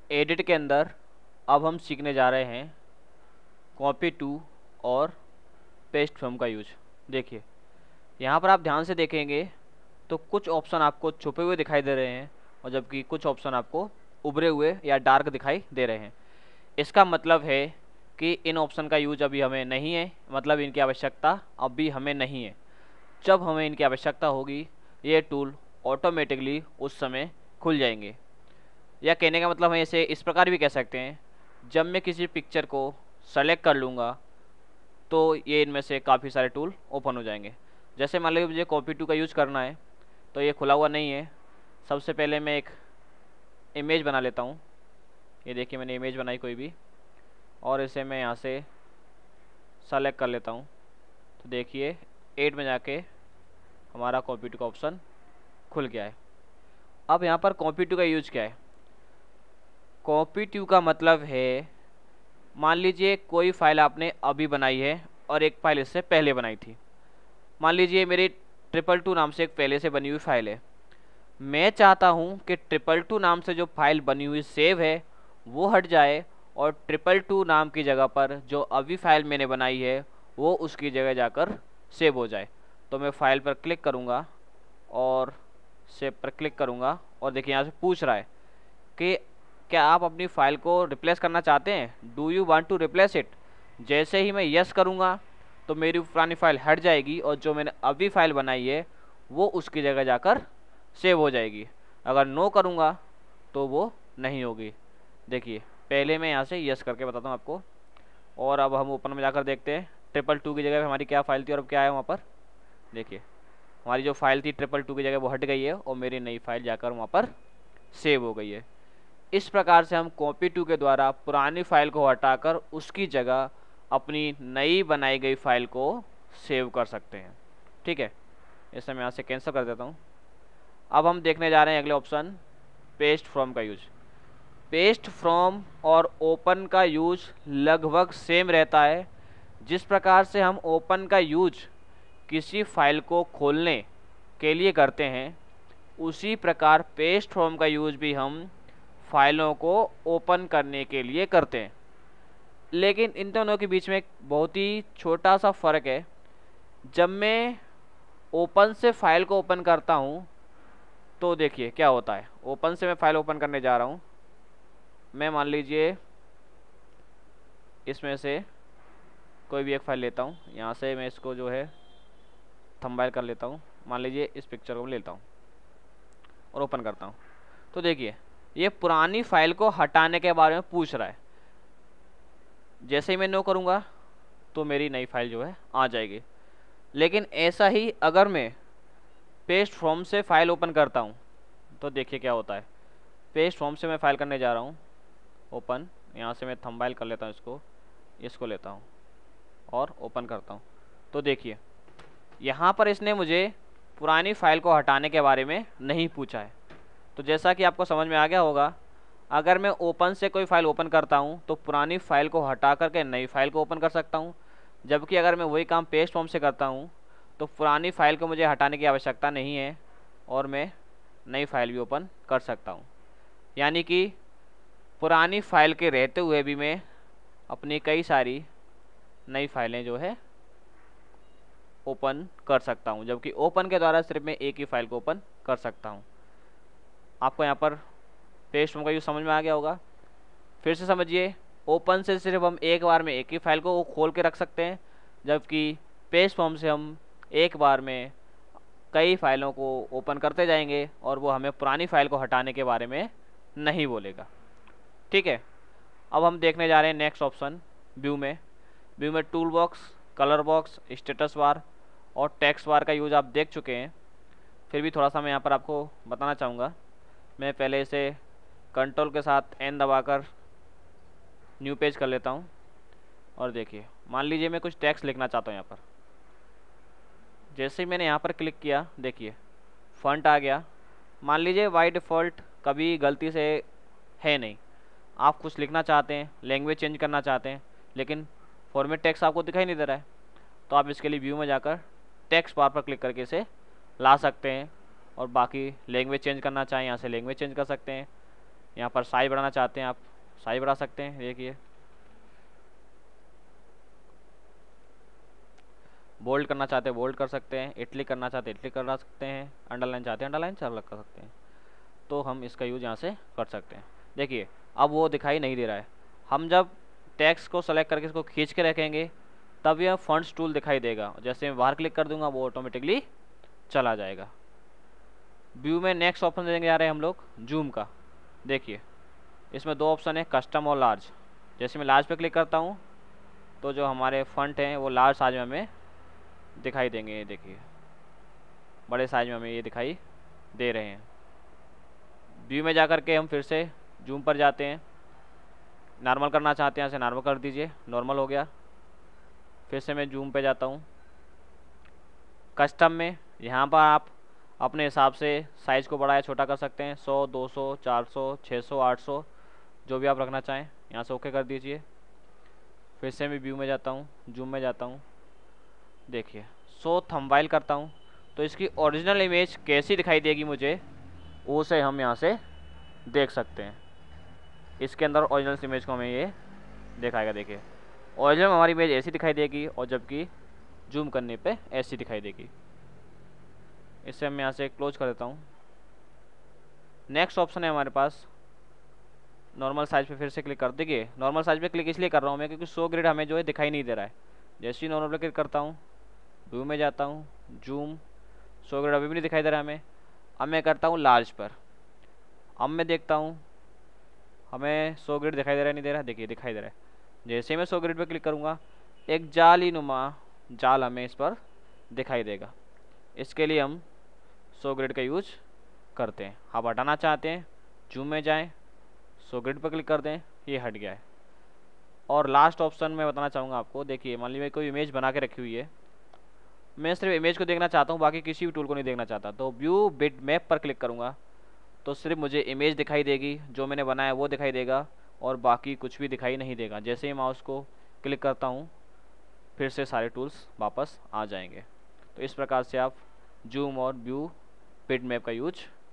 Edit के अंदर अब हम सीखने जा रहे हैं कॉपी टू और पेस्ट फ्रॉम का यूज। देखिए यहाँ पर आप ध्यान से देखेंगे तो कुछ ऑप्शन आपको छुपे हुए दिखाई दे रहे हैं और जबकि कुछ ऑप्शन आपको उभरे हुए या डार्क दिखाई दे रहे हैं। इसका मतलब है कि इन ऑप्शन का यूज अभी हमें नहीं है, मतलब इनकी आवश्यकता अभी हमें नहीं है। जब हमें इनकी आवश्यकता होगी ये टूल ऑटोमेटिकली उस समय खुल जाएंगे। या कहने का मतलब है इसे इस प्रकार भी कह सकते हैं, जब मैं किसी पिक्चर को सेलेक्ट कर लूँगा तो ये इनमें से काफ़ी सारे टूल ओपन हो जाएंगे। जैसे मान लीजिए मुझे कॉपी टू का यूज़ करना है तो ये खुला हुआ नहीं है। सबसे पहले मैं एक इमेज बना लेता हूँ। ये देखिए मैंने इमेज बनाई कोई भी और इसे मैं यहाँ से सेलेक्ट कर लेता हूँ। तो देखिए एड में जाके हमारा कॉपी टू का ऑप्शन खुल गया है। अब यहाँ पर कॉपी टू का यूज क्या है? कॉपी टू का मतलब है, मान लीजिए कोई फाइल आपने अभी बनाई है और एक फाइल इससे पहले बनाई थी। मान लीजिए मेरी 222 नाम से एक पहले से बनी हुई फाइल है। मैं चाहता हूँ कि 222 नाम से जो फाइल बनी हुई सेव है वो हट जाए और 222 नाम की जगह पर जो अभी फाइल मैंने बनाई है वो उसकी जगह जाकर सेव हो जाए। तो मैं फाइल पर क्लिक करूँगा और सेव पर क्लिक करूँगा और देखिए यहाँ से पूछ रहा है कि क्या आप अपनी फ़ाइल को रिप्लेस करना चाहते हैं, do you want to replace it. जैसे ही मैं यस करूँगा तो मेरी पुरानी फ़ाइल हट जाएगी और जो मैंने अभी फ़ाइल बनाई है वो उसकी जगह जाकर सेव हो जाएगी। अगर नो करूँगा तो वो नहीं होगी। देखिए पहले मैं यहाँ से यस करके बताता हूँ आपको। और अब हम ओपन में जाकर देखते हैं 222 की जगह पे हमारी क्या फ़ाइल थी और अब क्या है वहाँ पर। देखिए हमारी जो फाइल थी 222 की जगह वो हट गई है और मेरी नई फाइल जाकर वहाँ पर सेव हो गई है। इस प्रकार से हम कॉपी टू के द्वारा पुरानी फाइल को हटाकर उसकी जगह अपनी नई बनाई गई फाइल को सेव कर सकते हैं। ठीक है, इसे मैं यहाँ से कैंसिल कर देता हूँ। अब हम देखने जा रहे हैं अगले ऑप्शन, पेस्ट फ्रॉम का यूज। पेस्ट फ्रॉम और ओपन का यूज लगभग सेम रहता है। जिस प्रकार से हम ओपन का यूज किसी फाइल को खोलने के लिए करते हैं उसी प्रकार पेस्ट फ्रॉम का यूज भी हम फाइलों को ओपन करने के लिए करते हैं। लेकिन इन दोनों के बीच में एक बहुत ही छोटा सा फ़र्क है। जब मैं ओपन से फाइल को ओपन करता हूँ तो देखिए क्या होता है। ओपन से मैं फाइल ओपन करने जा रहा हूँ। मैं मान लीजिए इसमें से कोई भी एक फाइल लेता हूँ। यहाँ से मैं इसको जो है थंबनेल कर लेता हूँ। मान लीजिए इस पिक्चर को लेता हूँ और ओपन करता हूँ। तो देखिए ये पुरानी फाइल को हटाने के बारे में पूछ रहा है। जैसे ही मैं नो करूँगा तो मेरी नई फाइल जो है आ जाएगी। लेकिन ऐसा ही अगर मैं पेस्ट फ्रॉम से फाइल ओपन करता हूँ तो देखिए क्या होता है। पेस्ट फ्रॉम से मैं फाइल करने जा रहा हूँ ओपन। यहाँ से मैं थंबनेल कर लेता हूँ, इसको लेता हूँ और ओपन करता हूँ। तो देखिए यहाँ पर इसने मुझे पुरानी फाइल को हटाने के बारे में नहीं पूछा है। तो जैसा कि आपको समझ में आ गया होगा, अगर मैं ओपन से कोई फाइल ओपन करता हूँ तो पुरानी फाइल को हटा करके नई फाइल को ओपन कर सकता हूँ। जबकि अगर मैं वही काम पेस्ट फॉर्म से करता हूँ तो पुरानी फाइल को मुझे हटाने की आवश्यकता नहीं है और मैं नई फाइल भी ओपन कर सकता हूँ। यानी कि पुरानी फाइल के रहते हुए भी मैं अपनी कई सारी नई फाइलें जो है ओपन कर सकता हूँ। जबकि ओपन के द्वारा सिर्फ मैं एक ही फाइल को ओपन कर सकता हूँ। आपको यहाँ पर पेस्ट फॉर्म का यूज समझ में आ गया होगा। फिर से समझिए, ओपन से सिर्फ हम एक बार में एक ही फाइल को खोल के रख सकते हैं, जबकि पेस्ट फॉर्म से हम एक बार में कई फाइलों को ओपन करते जाएंगे और वो हमें पुरानी फाइल को हटाने के बारे में नहीं बोलेगा। ठीक है, अब हम देखने जा रहे हैं नेक्स्ट ऑप्शन व्यू में। व्यू में tool box, colour box, status bar और टेक्स्ट बार का यूज़ आप देख चुके हैं। फिर भी थोड़ा सा मैं यहाँ पर आपको बताना चाहूँगा। मैं पहले इसे कंट्रोल के साथ एन दबाकर न्यू पेज कर लेता हूँ और देखिए मान लीजिए मैं कुछ टेक्स्ट लिखना चाहता हूँ। यहाँ पर जैसे ही मैंने यहाँ पर क्लिक किया देखिए फॉन्ट आ गया। मान लीजिए बाय डिफ़ॉल्ट कभी गलती से है नहीं, आप कुछ लिखना चाहते हैं, लैंग्वेज चेंज करना चाहते हैं, लेकिन फॉर्मेट टेक्स्ट आपको दिखाई नहीं दे रहा है, तो आप इसके लिए व्यू में जाकर टेक्स्ट बार पर क्लिक करके इसे ला सकते हैं और बाकी लैंग्वेज चेंज करना चाहें यहाँ से लैंग्वेज चेंज कर सकते हैं। यहाँ पर साइज बढ़ाना चाहते हैं आप, साइज बढ़ा सकते हैं। देखिए बोल्ड करना चाहते हैं बोल्ड कर सकते हैं, इटली करना चाहते हैं इटली करा सकते हैं, अंडरलाइन चाहते हैं अंडरलाइन अलग कर सकते हैं। तो हम इसका यूज़ यहाँ से कर सकते हैं। देखिए अब वो दिखाई नहीं दे रहा है। हम जब टेक्स्ट को सेलेक्ट करके इसको खींच के रखेंगे तब यह फॉन्ट्स टूल दिखाई देगा। जैसे मैं बाहर क्लिक कर दूंगा वो ऑटोमेटिकली चला जाएगा। व्यू में नेक्स्ट ऑप्शन देंगे जा रहे हैं हम लोग जूम का। देखिए इसमें दो ऑप्शन है, कस्टम और लार्ज। जैसे मैं लार्ज पे क्लिक करता हूँ तो जो हमारे फंट हैं वो लार्ज साइज में हमें दिखाई देंगे। ये देखिए बड़े साइज में हमें ये दिखाई दे रहे हैं। व्यू में जा कर के हम फिर से जूम पर जाते हैं, नॉर्मल करना चाहते हैं ऐसे नॉर्मल कर दीजिए, नॉर्मल हो गया। फिर से मैं जूम पे जाता हूँ। कस्टम में यहाँ पर आप अपने हिसाब से साइज़ को बड़ा या छोटा कर सकते हैं, 100 200 400 600 800 जो भी आप रखना चाहें। यहाँ से ओके कर दीजिए। फिर से मैं व्यू में जाता हूँ, जूम में जाता हूँ। देखिए शो थंबनेल करता हूँ तो इसकी ओरिजिनल इमेज कैसी दिखाई देगी मुझे उसे हम यहाँ से देख सकते हैं। इसके अंदर ओरिजिनल इमेज को हमें ये दिखाएगा। देखिए ओरिजिनल हमारी इमेज ऐसी दिखाई देगी और जबकि जूम करने पे ऐसी दिखाई देगी। इससे हम यहाँ से क्लोज कर देता हूँ। नेक्स्ट ऑप्शन है हमारे पास नॉर्मल साइज पे। फिर से क्लिक कर देखिए नॉर्मल साइज पे क्लिक इसलिए कर रहा हूँ मैं क्योंकि 100 ग्रिड हमें जो है दिखाई नहीं दे रहा है। जैसे ही नॉर्मल पे क्लिक करता हूँ, व्यू में जाता हूँ, जूम, 100 ग्रिड अभी भी नहीं दिखाई दे रहा हमें। अब मैं करता हूँ लार्ज पर। अब मैं देखता हूँ हमें 100 ग्रिड दिखाई दे रहा है नहीं दे रहा। देखिए दिखाई दे रहा है। जैसे ही मैं 100 ग्रिड पर क्लिक करूँगा एक जाली नुमा जाल हमें इस पर दिखाई देगा। इसके लिए हम 100 ग्रिड का यूज करते हैं। आप हटाना चाहते हैं जूम में जाएं, 100 ग्रिड पर क्लिक कर दें, ये हट गया है। और लास्ट ऑप्शन मैं बताना चाहूँगा आपको। देखिए मान लीजिए कोई इमेज बना के रखी हुई है, मैं सिर्फ इमेज को देखना चाहता हूँ बाकी किसी भी टूल को नहीं देखना चाहता, तो व्यू बिट मैप पर क्लिक करूँगा तो सिर्फ मुझे इमेज दिखाई देगी, जो मैंने बनाया वो दिखाई देगा और बाकी कुछ भी दिखाई नहीं देगा। जैसे ही माउस को क्लिक करता हूँ फिर से सारे टूल्स वापस आ जाएंगे। तो इस प्रकार से आप जूम और व्यू बिट मैप का यूज